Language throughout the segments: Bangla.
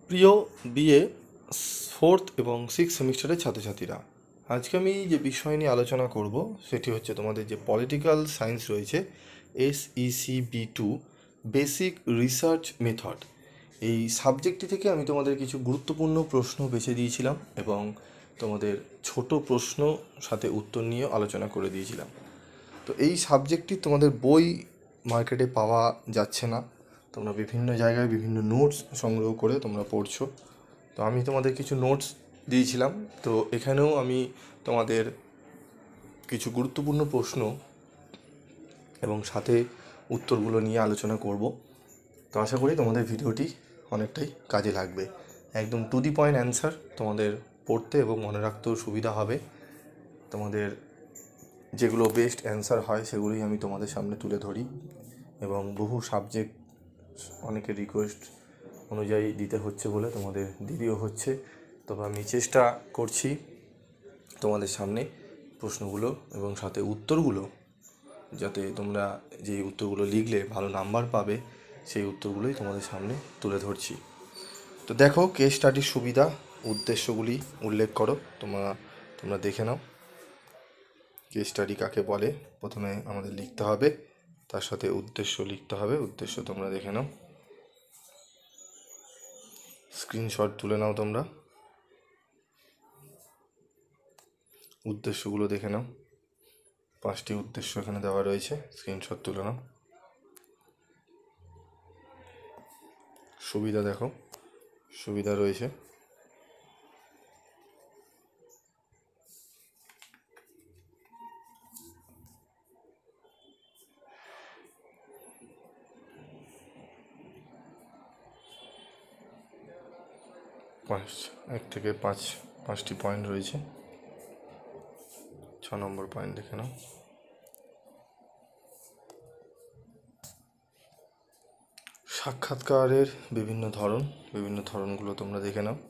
প্রিয় বিএ ফোর্থ এবং সিক্স সেমিস্টারের ছাত্রছাত্রীরা, আজকে আমি যে বিষয় নিয়ে আলোচনা করব সেটি হচ্ছে তোমাদের যে পলিটিক্যাল সায়েন্স রয়েছে SECB2 বেসিক রিসার্চ মেথড। এই সাবজেক্টটি থেকে আমি তোমাদের কিছু গুরুত্বপূর্ণ প্রশ্ন বেছে দিয়েছিলাম এবং তোমাদের ছোট প্রশ্ন সাথে উত্তর নিয়ে আলোচনা করে দিয়েছিলাম। তো এই সাবজেক্টটি তোমাদের বই মার্কেটে পাওয়া যাচ্ছে না, তোমরা বিভিন্ন জায়গায় বিভিন্ন নোটস সংগ্রহ করে তোমরা পড়ছো। তো আমি তোমাদের কিছু নোটস দিয়েছিলাম, তো এখানেও আমি তোমাদের কিছু গুরুত্বপূর্ণ প্রশ্ন এবং সাথে উত্তরগুলো নিয়ে আলোচনা করব। তো আশা করি তোমাদের ভিডিওটি অনেকটাই কাজে লাগবে। একদম টু দি পয়েন্ট অ্যান্সার তোমাদের পড়তে এবং মনে রাখতেও সুবিধা হবে। তোমাদের যেগুলো বেস্ট অ্যান্সার হয় সেগুলোই আমি তোমাদের সামনে তুলে ধরি এবং বহু সাবজেক্ট অনেকের রিকোয়েস্ট অনুযায়ী দিতে হচ্ছে বলে তোমাদের দেরিও হচ্ছে। তবে আমি চেষ্টা করছি তোমাদের সামনে প্রশ্নগুলো এবং সাথে উত্তরগুলো, যাতে তোমরা যেই উত্তরগুলো লিখলে ভালো নাম্বার পাবে সেই উত্তরগুলোই তোমাদের সামনে তুলে ধরছি। তো দেখো, কেস স্টাডির সুবিধা উদ্দেশ্যগুলি উল্লেখ করো। তোমরা দেখে নাও কেস স্টাডি কাকে বলে। প্রথমে আমাদের লিখতে হবে, তার সাথে উদ্দেশ্য লিখতে হবে। উদ্দেশ্য তোমরা দেখে নাও, স্ক্রিনশট তুলে নাও তোমরা, উদ্দেশ্যগুলো দেখে নাও। 5টি উদ্দেশ্য এখানে দেওয়া রয়েছে, স্ক্রিনশট তুলে নাও। সুবিধা দেখো, সুবিধা রয়েছে। এক থেকে পাঁচটি পয়েন্ট রয়েছে। 6 নম্বর পয়েন্ট দেখে নাও। সাক্ষাৎকারের বিভিন্ন ধরনগুলো তোমরা দেখে নাও।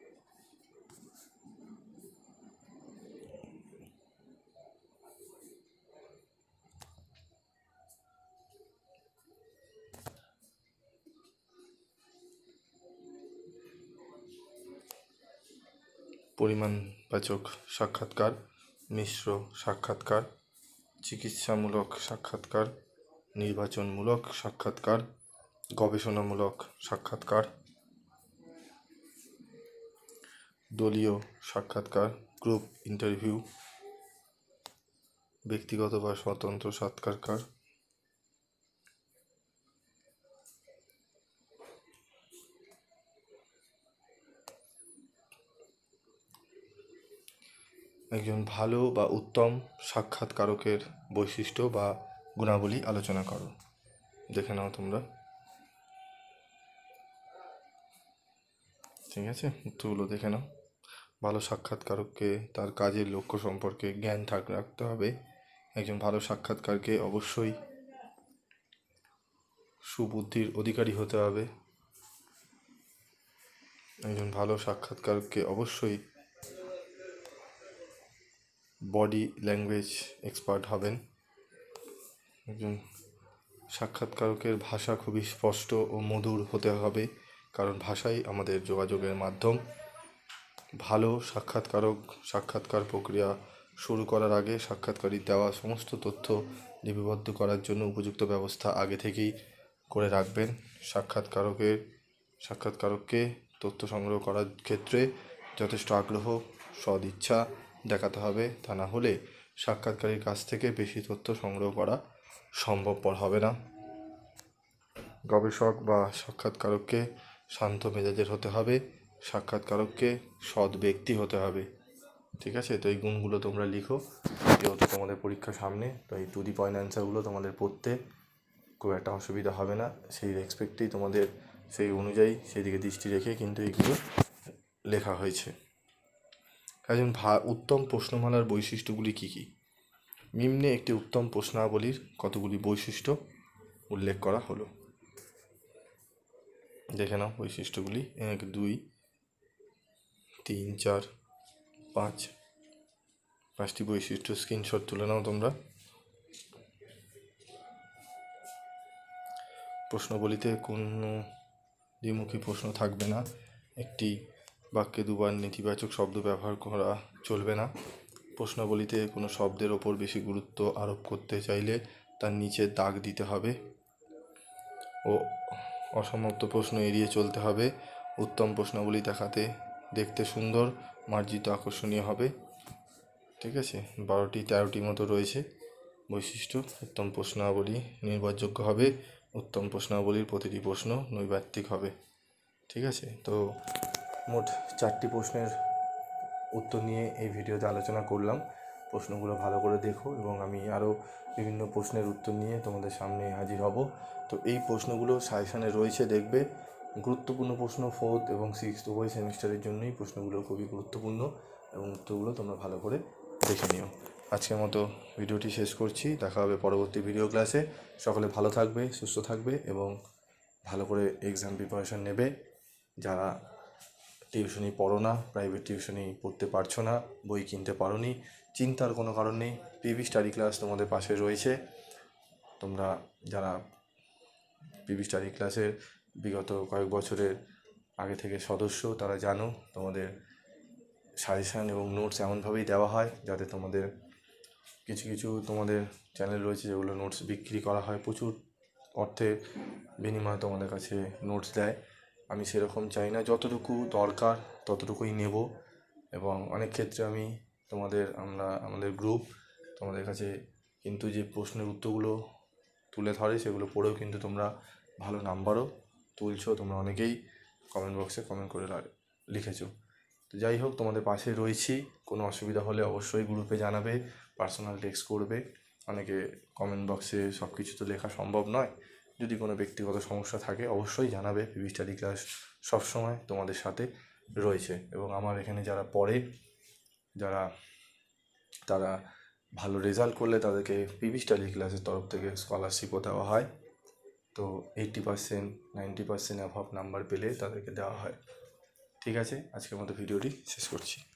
পরিমাণবাচক সাক্ষাৎকার, মিশ্র সাক্ষাৎকার, চিকিৎসামূলক সাক্ষাৎকার, নির্বাচনমূলক সাক্ষাৎকার, গবেষণামূলক সাক্ষাৎকার, দলীয় সাক্ষাৎকার, গ্রুপ ইন্টারভিউ, ব্যক্তিগত বা স্বতন্ত্র সাক্ষাৎকার, একজন ভালো বা উত্তম সাক্ষাৎকারকের বৈশিষ্ট্য বা গুণাবলী আলোচনা করো। দেখে নাও তোমরা, ঠিক আছে? উত্তরগুলো দেখে নাও। ভালো সাক্ষাৎকারককে তার কাজের লক্ষ্য সম্পর্কে জ্ঞান রাখতে হবে। একজন ভালো সাক্ষাৎকারকে অবশ্যই সুবুদ্ধির অধিকারী হতে হবে। একজন ভালো সাক্ষাৎকারকে অবশ্যই বডি ল্যাঙ্গুয়েজ এক্সপার্ট হবেন। একজন সাক্ষাৎকারকের ভাষা খুবই স্পষ্ট ও মধুর হতে হবে, কারণ ভাষাই আমাদের যোগাযোগের মাধ্যম। ভালো সাক্ষাৎকার প্রক্রিয়া শুরু করার আগে সাক্ষাৎকারীর দেওয়া সমস্ত তথ্য লিপিবদ্ধ করার জন্য উপযুক্ত ব্যবস্থা আগে থেকেই করে রাখবেন। সাক্ষাৎকারককে তথ্য সংগ্রহ করার ক্ষেত্রে যথেষ্ট আগ্রহ, সদিচ্ছা দেখাতে হবে। তা না হলে সাক্ষাৎকারীর কাছ থেকে বেশি তথ্য সংগ্রহ করা সম্ভবপর হবে না। গবেষক বা সাক্ষাৎকারককে শান্ত মেজাজের হতে হবে। সাক্ষাৎকারককে সৎ ব্যক্তি হতে হবে। ঠিক আছে? তো এই গুণগুলো তোমরা লিখো, যেহেতু তোমাদের পরীক্ষা সামনে। তো এই টু দি পয়েন্ট অ্যান্সারগুলো তোমাদের পড়তে খুব একটা অসুবিধা হবে না, সেই রেসপেক্টেই তোমাদের সেই অনুযায়ী সেদিকে দৃষ্টি রেখে কিন্তু এইগুলো লেখা হয়েছে। একজন উত্তম প্রশ্নমালার বৈশিষ্ট্যগুলি কী কী? নিম্নে একটি উত্তম প্রশ্নাবলীর কতগুলি বৈশিষ্ট্য উল্লেখ করা হলো। দেখে নাও বৈশিষ্ট্যগুলি। 1, 2, 3, 4, 5, 5টি বৈশিষ্ট্য স্ক্রিনশট তুলে নাও তোমরা। প্রশ্নবলিতে কোনো দ্বিমুখী প্রশ্ন থাকবে না, একটি বাক্যে দুবার নেতিবাচক শব্দ ব্যবহার করা চলবে না। প্রশ্নাবলীতে কোনো শব্দের ওপর বেশি গুরুত্ব আরোপ করতে চাইলে তার নিচে দাগ দিতে হবে ও অসমাপ্ত প্রশ্ন এড়িয়ে চলতে হবে। উত্তম প্রশ্নাবলী দেখাতে দেখতে সুন্দর, মার্জিত, আকর্ষণীয় হবে। ঠিক আছে, 12-13টি মতো রয়েছে বৈশিষ্ট্য। উত্তম প্রশ্নাবলী নির্ভরযোগ্য হবে। উত্তম প্রশ্নাবলীর প্রতিটি প্রশ্ন নৈর্ব্যক্তিক হবে। ঠিক আছে, তো মোট 4টি প্রশ্নের উত্তর নিয়ে এই ভিডিওতে আলোচনা করলাম। প্রশ্নগুলো ভালো করে দেখো এবং আমি আরও বিভিন্ন প্রশ্নের উত্তর নিয়ে তোমাদের সামনে হাজির হব। তো এই প্রশ্নগুলো সাজেশানে রয়েছে, দেখবে। গুরুত্বপূর্ণ প্রশ্ন 4th এবং 6th উভয় সেমিস্টারের জন্যই প্রশ্নগুলো খুবই গুরুত্বপূর্ণ এবং উত্তরগুলো তোমরা ভালো করে দেখে নিও। আজকের মতো ভিডিওটি শেষ করছি। দেখা হবে পরবর্তী ভিডিও ক্লাসে। সকলে ভালো থাকবে, সুস্থ থাকবে এবং ভালো করে এক্সাম প্রিপারেশন নেবে। যারা টিউশনি পড়ো না, প্রাইভেট টিউশনি পড়তে পারছো না, বই কিনতে পারোনি, চিন্তার কোনো কারণ নেই। পিবি স্টাডি ক্লাস তোমাদের পাশে রয়েছে। তোমরা যারা পিবি স্টাডি ক্লাসের বিগত কয়েক বছরের আগে থেকে সদস্য, তারা জানো তোমাদের সাজেশান এবং নোটস এমনভাবেই দেওয়া হয় যাতে তোমাদের কিছু তোমাদের চ্যানেল রয়েছে যেগুলো নোটস বিক্রি করা হয়, প্রচুর অর্থের বিনিময়ে তোমাদের কাছে নোটস দেয়। আমি সেরকম চাই না, যতটুকু দরকার ততটুকুই নেব। এবং অনেক ক্ষেত্রে আমাদের গ্রুপ তোমাদের কাছে কিন্তু যে প্রশ্নের উত্তরগুলো তুলে ধরে সেগুলো পড়েও কিন্তু তোমরা ভালো নাম্বারও তুলছো। তোমরা অনেকেই কমেন্ট বক্সে কমেন্ট করে লিখেছো। তো যাই হোক, তোমাদের পাশে রয়েছি। কোনো অসুবিধা হলে অবশ্যই গ্রুপে জানাবে, পার্সোনাল টেক্সট করবে। অনেকে কমেন্ট বক্সে সব কিছু তো লেখা সম্ভব নয়। যদি কোনো ব্যক্তিগত সমস্যা থাকে অবশ্যই জানাবে। পিবি স্টাডি ক্লাস সবসময় তোমাদের সাথে রয়েছে এবং আমার এখানে যারা পড়ে, তারা ভালো রেজাল্ট করলে তাদেরকে পিবি স্টাডি ক্লাসের তরফ থেকে স্কলারশিপও দেওয়া হয়। তো 80%, 90% অ্যাভাব নাম্বার পেলে তাদেরকে দেওয়া হয়। ঠিক আছে, আজকের মতো ভিডিওটি শেষ করছি।